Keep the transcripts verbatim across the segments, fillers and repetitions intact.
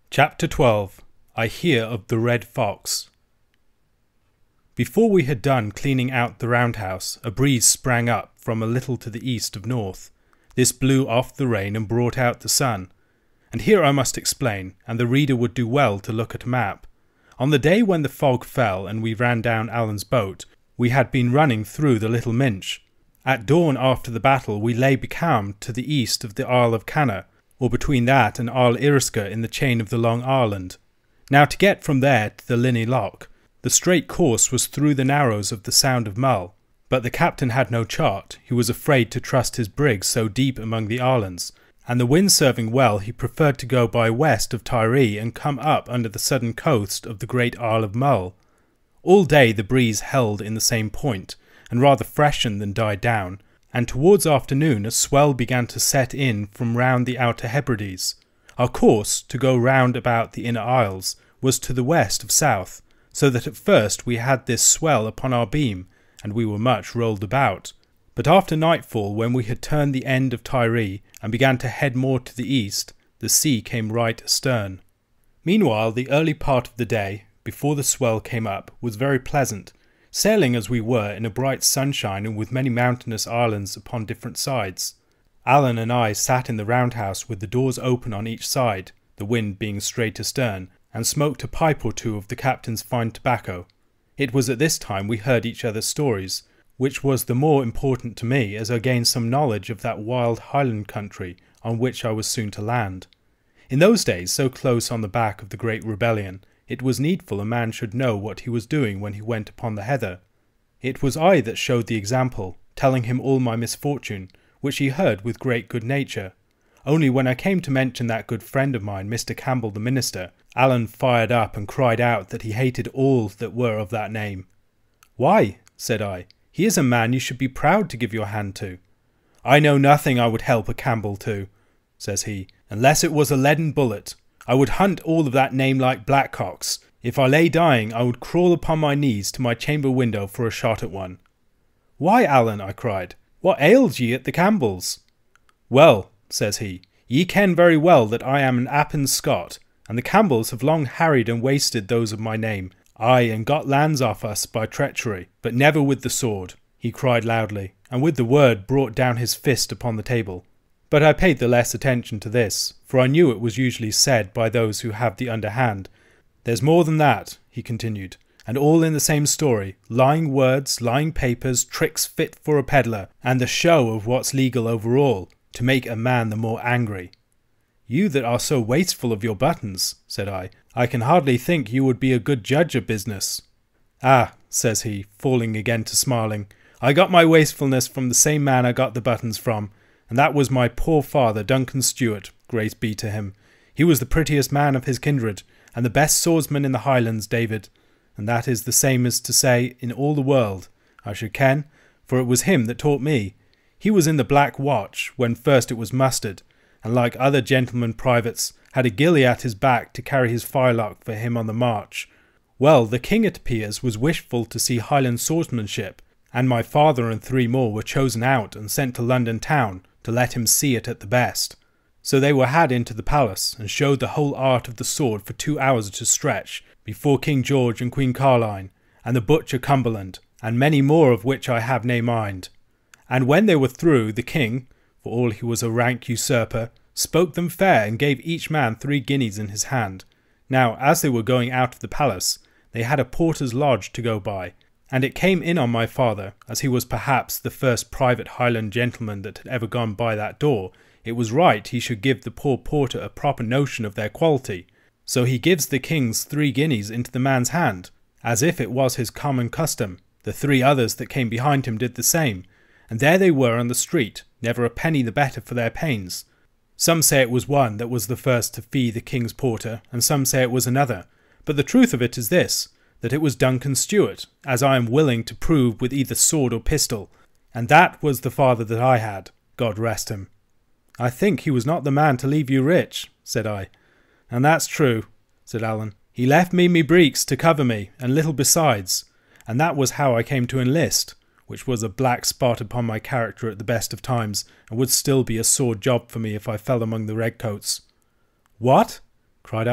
Chapter twelve. I Hear of the Red Fox. Before we had done cleaning out the roundhouse, a breeze sprang up from a little to the east of north. This blew off the rain and brought out the sun. And here I must explain, and the reader would do well to look at a map. On the day when the fog fell and we ran down Alan's boat, we had been running through the Little Minch. At dawn after the battle we lay becalmed to the east of the Isle of Canna, or between that and Isle Irisca in the chain of the Long Island. Now to get from there to the Linney Loch, the straight course was through the narrows of the Sound of Mull, but the captain had no chart. He was afraid to trust his brig so deep among the islands, and the wind serving well he preferred to go by west of Tiree and come up under the southern coast of the great Isle of Mull. All day the breeze held in the same point, and rather freshened than died down, and towards afternoon a swell began to set in from round the Outer Hebrides. Our course, to go round about the inner isles, was to the west of south, so that at first we had this swell upon our beam, and we were much rolled about. But after nightfall, when we had turned the end of Tiree and began to head more to the east, the sea came right astern. Meanwhile the early part of the day, before the swell came up, was very pleasant, sailing as we were in a bright sunshine and with many mountainous islands upon different sides. Alan and I sat in the roundhouse with the doors open on each side, the wind being straight astern, and smoked a pipe or two of the captain's fine tobacco. It was at this time we heard each other's stories, which was the more important to me as I gained some knowledge of that wild Highland country on which I was soon to land. In those days, so close on the back of the great rebellion, it was needful a man should know what he was doing when he went upon the heather. It was I that showed the example, telling him all my misfortune, which he heard with great good nature. Only when I came to mention that good friend of mine, Mister Campbell the minister, Alan fired up and cried out that he hated all that were of that name. "Why," said I, "he is a man you should be proud to give your hand to." "I know nothing I would help a Campbell to," says he, "unless it was a leaden bullet. I would hunt all of that name like blackcocks. If I lay dying, I would crawl upon my knees to my chamber window for a shot at one." "Why, Alan," I cried, "what ails ye at the Campbells?" "Well," says he, "ye ken very well that I am an Appin Scot, and the Campbells have long harried and wasted those of my name, aye, and got lands off us by treachery, but never with the sword," he cried loudly, and with the word brought down his fist upon the table. But I paid the less attention to this, for I knew it was usually said by those who have the underhand. "There's more than that," he continued, "and all in the same story, lying words, lying papers, tricks fit for a peddler, and the show of what's legal over all, to make a man the more angry." "You that are so wasteful of your buttons," said I, "I can hardly think you would be a good judge of business." "Ah," says he, falling again to smiling, "I got my wastefulness from the same man I got the buttons from, and that was my poor father, Duncan Stewart, grace be to him. He was the prettiest man of his kindred, and the best swordsman in the Highlands, David, and that is the same as to say in all the world, I should ken, for it was him that taught me. He was in the Black Watch when first it was mustered, and like other gentlemen privates, had a gillie at his back to carry his firelock for him on the march. Well, the king, it appears, was wishful to see Highland swordsmanship, and my father and three more were chosen out and sent to London town to let him see it at the best. So they were had into the palace, and showed the whole art of the sword for two hours at a stretch, before King George and Queen Caroline, and the butcher Cumberland, and many more of which I have nae mind. And when they were through, the king, for all he was a rank usurper, spoke them fair, and gave each man three guineas in his hand. Now, as they were going out of the palace, they had a porter's lodge to go by, and it came in on my father, as he was perhaps the first private Highland gentleman that had ever gone by that door, it was right he should give the poor porter a proper notion of their quality. So he gives the king's three guineas into the man's hand, as if it was his common custom. The three others that came behind him did the same, and there they were on the street, never a penny the better for their pains. Some say it was one that was the first to fee the king's porter, and some say it was another, but the truth of it is this, that it was Duncan Stewart, as I am willing to prove with either sword or pistol, and that was the father that I had, God rest him. "I think he was not the man to leave you rich," said I. "And that's true," said Alan. "He left me me breeks to cover me, and little besides, and that was how I came to enlist, which was a black spot upon my character at the best of times, and would still be a sore job for me if I fell among the redcoats." "What?" cried I.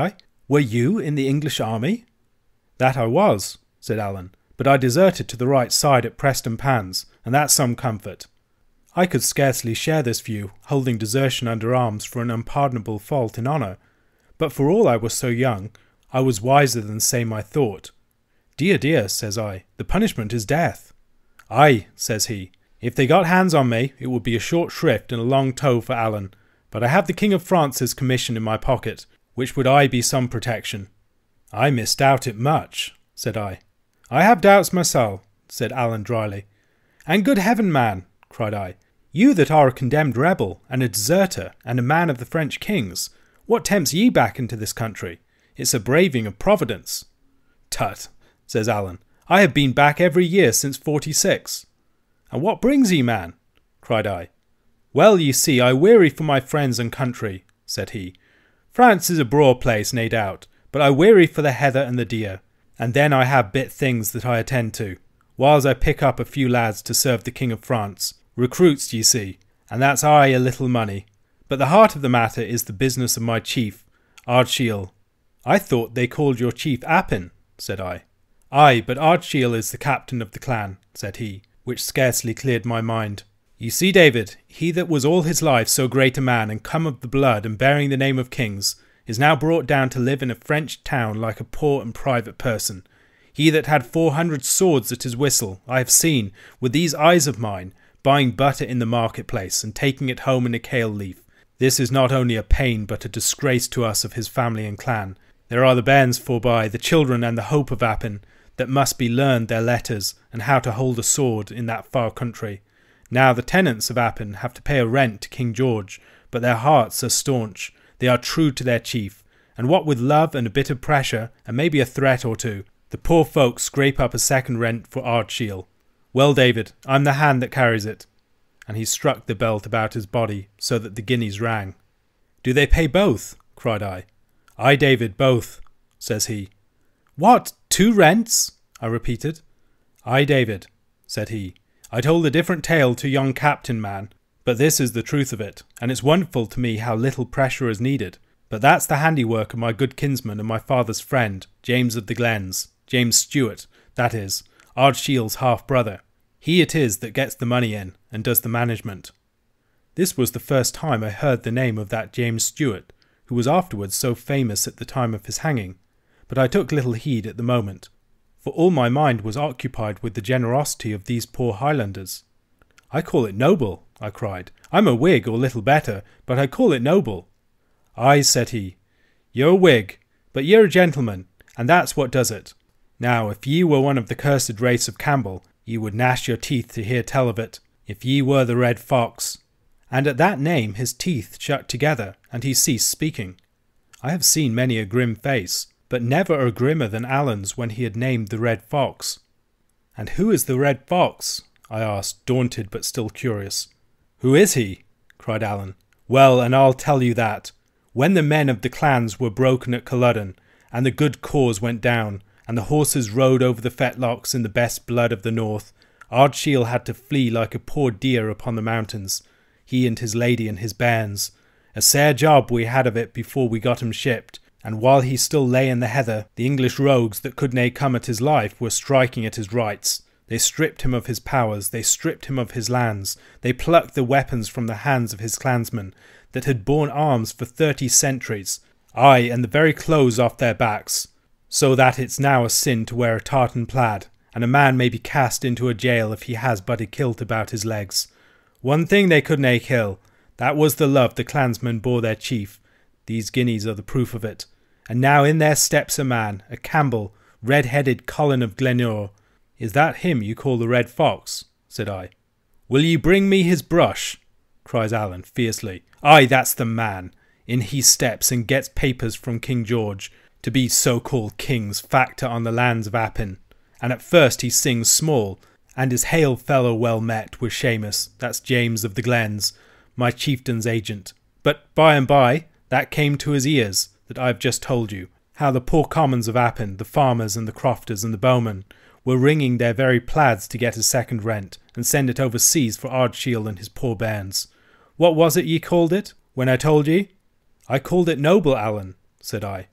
Were you in the English army? That I was, said Alan, but I deserted to the right side at Preston Pans, and that's some comfort. I could scarcely share this view, holding desertion under arms for an unpardonable fault in honour, but for all I was so young, I was wiser than say my thought. Dear, dear, says I, the punishment is death. Ay, says he, if they got hands on me, it would be a short shrift and a long tow for Alan, but I have the King of France's commission in my pocket, which would aye be some protection. I misdoubt it much, said I. I have doubts myself, said Alan dryly. And good heaven, man, cried I, you that are a condemned rebel, and a deserter, and a man of the French king's, what tempts ye back into this country? It's a braving of Providence. Tut, says Alan, I have been back every year since forty-six. And what brings ye, man? cried I. Well, ye see, I weary for my friends and country, said he. France is a broad place, nae doubt, but I weary for the heather and the deer, and then I have bit things that I attend to, whiles I pick up a few lads to serve the King of France, recruits, ye see, and that's aye a little money. But the heart of the matter is the business of my chief, Ardshiel. I thought they called your chief Appin, said I. Ay, but Ardshiel is the captain of the clan, said he, which scarcely cleared my mind. You see, David, he that was all his life so great a man and come of the blood and bearing the name of kings, is now brought down to live in a French town like a poor and private person. He that had four hundred swords at his whistle, I have seen, with these eyes of mine, buying butter in the marketplace and taking it home in a kale leaf. This is not only a pain but a disgrace to us of his family and clan. There are the bairns forby, the children and the hope of Appin, that must be learned their letters and how to hold a sword in that far country. Now the tenants of Appin have to pay a rent to King George, but their hearts are staunch. They are true to their chief, and what with love and a bit of pressure, and maybe a threat or two, the poor folk scrape up a second rent for Ardshiel. Well, David, I'm the hand that carries it. And he struck the belt about his body so that the guineas rang. Do they pay both? Cried I. Ay, David, both, says he. What, two rents? I repeated. Ay, David, said he. I told a different tale to young Captain Man, but this is the truth of it, and it's wonderful to me how little pressure is needed. But that's the handiwork of my good kinsman and my father's friend, James of the Glens, James Stewart, that is, Ardshiel's half-brother. He it is that gets the money in, and does the management. This was the first time I heard the name of that James Stewart, who was afterwards so famous at the time of his hanging, but I took little heed at the moment, for all my mind was occupied with the generosity of these poor Highlanders. I call it noble, I cried. I'm a Whig, or little better, but I call it noble. Ay, said he, you're a Whig, but you're a gentleman, and that's what does it. Now, if ye were one of the cursed race of Campbell, ye would gnash your teeth to hear tell of it, if ye were the Red Fox. And at that name his teeth shut together, and he ceased speaking. I have seen many a grim face, but never a grimmer than Alan's when he had named the Red Fox. And who is the Red Fox? I asked, daunted but still curious. Who is he? Cried Alan. Well, and I'll tell you that. When the men of the clans were broken at Culloden, and the good cause went down, and the horses rode over the fetlocks in the best blood of the north, Ardshiel had to flee like a poor deer upon the mountains, he and his lady and his bairns. A sair job we had of it before we got him shipped, and while he still lay in the heather, the English rogues that could nae come at his life were striking at his rights. They stripped him of his powers, they stripped him of his lands, they plucked the weapons from the hands of his clansmen, that had borne arms for thirty centuries, aye, and the very clothes off their backs, so that it's now a sin to wear a tartan plaid, and a man may be cast into a jail if he has but a kilt about his legs. One thing they could nae kill, that was the love the clansmen bore their chief. These guineas are the proof of it. And now in there steps a man, a Campbell, red-headed Colin of Glenure. Is that him you call the Red Fox? Said I. Will ye bring me his brush? Cries Alan fiercely. Ay, that's the man. In he steps and gets papers from King George, to be so-called king's factor on the lands of Appin. And at first he sings small, and is hail fellow well met with Seamus, that's James of the Glens, my chieftain's agent. But by and by, that came to his ears, that I have just told you, how the poor commons of Appin, the farmers and the crofters and the bowmen, were wringing their very plaids to get a second rent, and send it overseas for Ardshiel and his poor bairns. What was it ye called it, when I told ye? I called it noble, Alan, said I.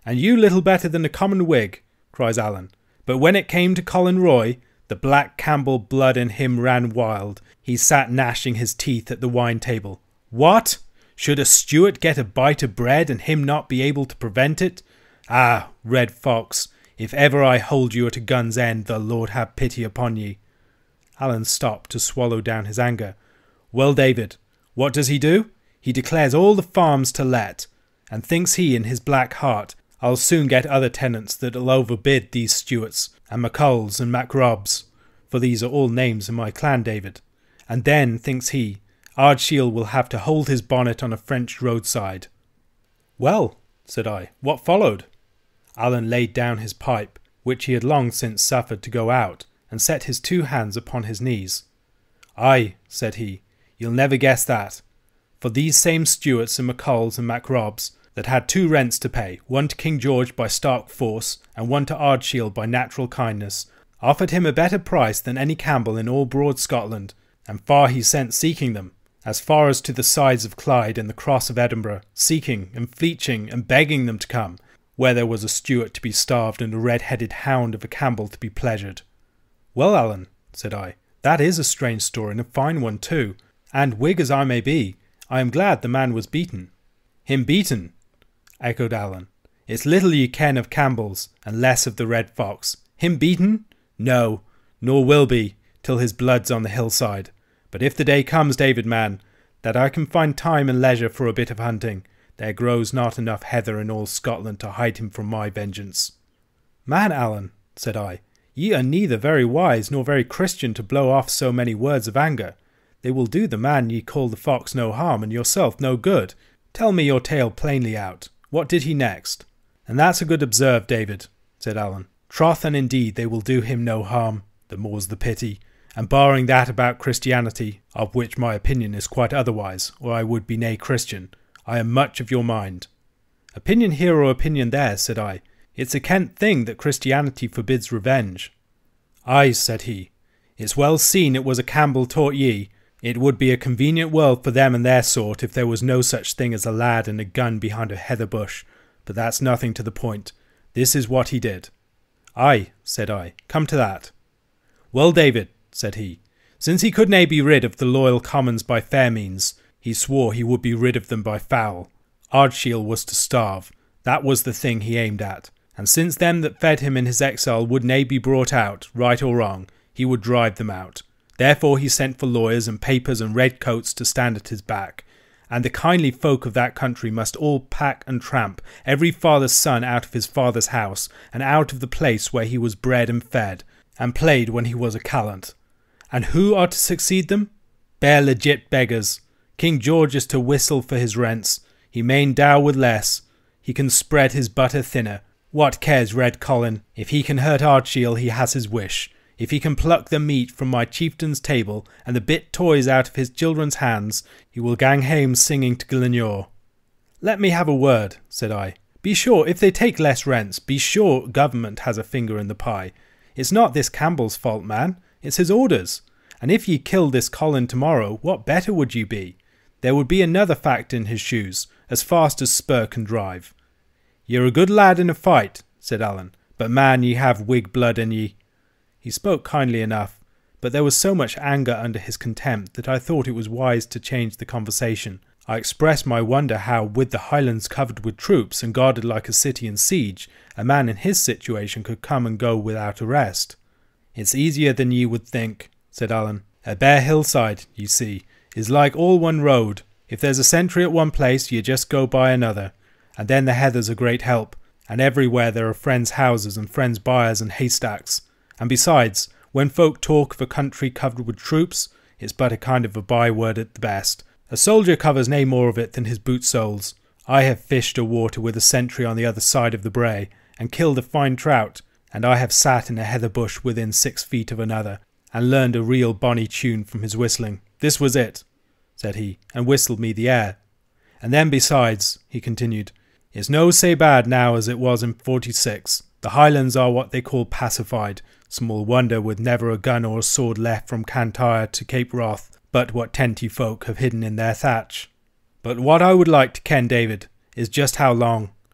"And you little better than a common Whig," cries Alan. But when it came to Colin Roy, the black Campbell blood in him ran wild. He sat gnashing his teeth at the wine table. "What? Should a Stuart get a bite of bread and him not be able to prevent it? Ah, Red Fox, if ever I hold you at a gun's end, the Lord have pity upon ye." Alan stopped to swallow down his anger. "Well, David, what does he do? He declares all the farms to let, and thinks he in his black heart, I'll soon get other tenants that'll overbid these Stuarts and MacColls and MacRobs, for these are all names in my clan, David. And then, thinks he, Ardshiel will have to hold his bonnet on a French roadside." "Well," said I, "what followed?" Alan laid down his pipe, which he had long since suffered to go out, and set his two hands upon his knees. "Aye," said he, "you'll never guess that. For these same Stuarts and MacColls and MacRobs that had two rents to pay, one to King George by stark force and one to Ardshiel by natural kindness, offered him a better price than any Campbell in all broad Scotland, and far he sent seeking them, as far as to the sides of Clyde and the cross of Edinburgh, seeking and fleeching and begging them to come, where there was a Stuart to be starved and a red-headed hound of a Campbell to be pleasured." "Well, Alan," said I, "that is a strange story and a fine one too, and Whig as I may be, I am glad the man was beaten." "Him beaten?" echoed Alan. "It's little ye ken of Campbells, and less of the Red Fox. Him beaten? No, nor will be, till his blood's on the hillside. But if the day comes, David man, that I can find time and leisure for a bit of hunting, there grows not enough heather in all Scotland to hide him from my vengeance." "Man, Alan," said I, "ye are neither very wise nor very Christian to blow off so many words of anger. They will do the man ye call the fox no harm, and yourself no good. Tell me your tale plainly out. What did he next?" "And that's a good observe, David," said Alan. "Troth and indeed they will do him no harm, the more's the pity, and barring that about Christianity, of which my opinion is quite otherwise, or I would be nay Christian, I am much of your mind." "Opinion here or opinion there," said I, "it's a kent thing that Christianity forbids revenge." "Aye," said he, "it's well seen it was a Campbell taught ye. It would be a convenient world for them and their sort if there was no such thing as a lad and a gun behind a heather bush. But that's nothing to the point. This is what he did." "Aye," said I, "come to that." "Well, David," said he, "since he could nae be rid of the loyal commons by fair means, he swore he would be rid of them by foul. Ardshiel was to starve. That was the thing he aimed at. And since them that fed him in his exile would nae be brought out, right or wrong, he would drive them out. Therefore he sent for lawyers and papers and red coats to stand at his back, and the kindly folk of that country must all pack and tramp every father's son out of his father's house, and out of the place where he was bred and fed, and played when he was a callant. And who are to succeed them? Bare legit beggars. King George is to whistle for his rents. He main dow with less. He can spread his butter thinner. What cares Red Colin? If he can hurt Ardshiel, he has his wish. If he can pluck the meat from my chieftain's table and the bit toys out of his children's hands, he will gang hame singing to Glenure." "Let me have a word," said I. "Be sure, if they take less rents, be sure government has a finger in the pie. It's not this Campbell's fault, man. It's his orders. And if ye killed this Colin tomorrow, what better would ye be? There would be another fact in his shoes, as fast as spur can drive." "Ye're a good lad in a fight," said Alan, "but man, ye have Whig blood in ye." He spoke kindly enough, but there was so much anger under his contempt that I thought it was wise to change the conversation. I expressed my wonder how, with the Highlands covered with troops and guarded like a city in siege, a man in his situation could come and go without arrest. "It's easier than ye would think," said Alan. "A bare hillside, ye see, is like all one road. If there's a sentry at one place, ye just go by another, and then the heather's a great help, and everywhere there are friends' houses and friends' byres and haystacks. And besides, when folk talk of a country covered with troops, it's but a kind of a byword at the best. A soldier covers nae more of it than his boot soles. I have fished a water with a sentry on the other side of the brae, and killed a fine trout, and I have sat in a heather bush within six feet of another, and learned a real bonny tune from his whistling. This was it," said he, and whistled me the air. "And then besides," he continued, "it's no sae bad now as it was in forty-six. The Highlands are what they call pacified. Small wonder with never a gun or a sword left from Cantyre to Cape Wrath, but what tenty folk have hidden in their thatch. But what I would like to ken, David, is just how long."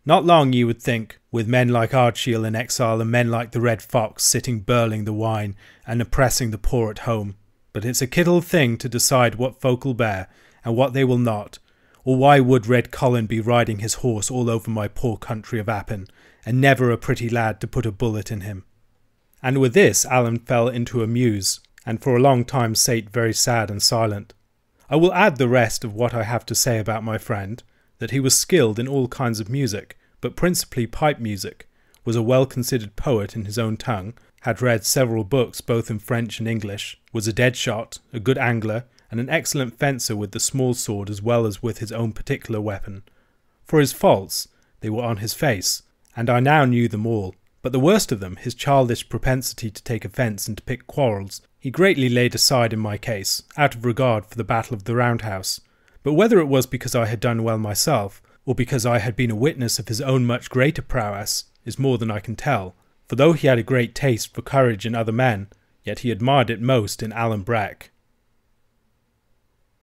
Not long, ye would think, with men like Ardshiel in exile and men like the Red Fox sitting burling the wine and oppressing the poor at home. But it's a kittle thing to decide what folk'll bear and what they will not, or why would Red Colin be riding his horse all over my poor country of Appin, and never a pretty lad to put a bullet in him? And with this Alan fell into a muse, and for a long time sate very sad and silent. I will add the rest of what I have to say about my friend, that he was skilled in all kinds of music, but principally pipe music, was a well-considered poet in his own tongue, had read several books both in French and English, was a dead shot, a good angler, and an excellent fencer with the small sword as well as with his own particular weapon. For his faults, they were on his face, and I now knew them all, but the worst of them, his childish propensity to take offence and to pick quarrels, he greatly laid aside in my case, out of regard for the Battle of the Round House. But whether it was because I had done well myself, or because I had been a witness of his own much greater prowess, is more than I can tell, for though he had a great taste for courage in other men, yet he admired it most in Alan Breck.